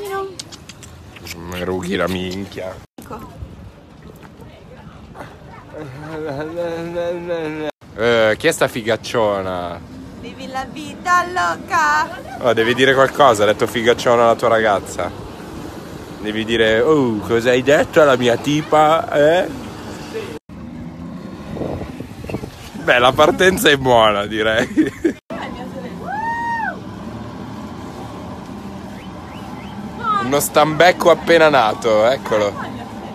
Rughi la minchia. Chi è sta figacciona? Vivi la vita loca. Oh, devi dire qualcosa, ha detto figacciona alla tua ragazza. Devi dire, oh, cosa hai detto alla mia tipa, eh? Beh, la partenza è buona, direi. Uno stambecco appena nato, eccolo.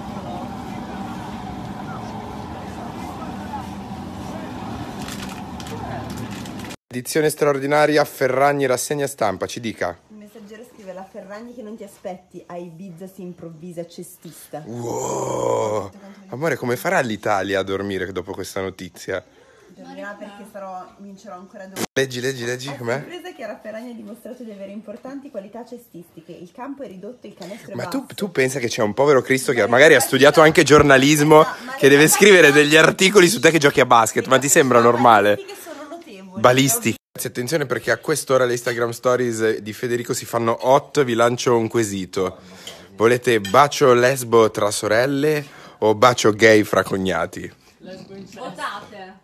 Edizione straordinaria Ferragni rassegna stampa, ci dica. Il messaggero scrive: la Ferragni che non ti aspetti, a Ibiza si improvvisa cestista. Wow. Amore, come farà l'Italia a dormire dopo questa notizia? Dormirà perché vincerò ancora due. Leggi, com'è? La sorpresa è che la Ferragni ha dimostrato di avere importanti qualità cestistiche. Il campo è ridotto, il canestro è Ma basso. tu pensa che c'è un povero Cristo che magari ha studiato anche giornalismo, che deve scrivere degli articoli su te che giochi a basket, ma ti sembra normale? Che sono notevoli. Balistiche. Attenzione perché a quest'ora le Instagram stories di Federico si fanno hot, vi lancio un quesito. Volete bacio lesbo tra sorelle o bacio gay fra cognati? Votate.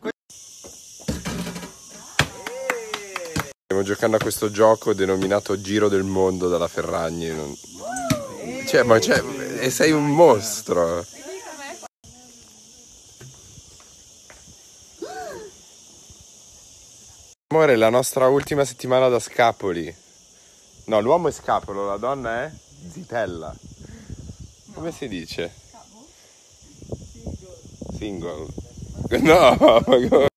Stiamo giocando a questo gioco denominato Giro del Mondo dalla Ferragni. E sei un mostro. Amore, la nostra ultima settimana da Scapoli. No, l'uomo è Scapolo, la donna è Zitella. Come si dice? Single. No, ma come?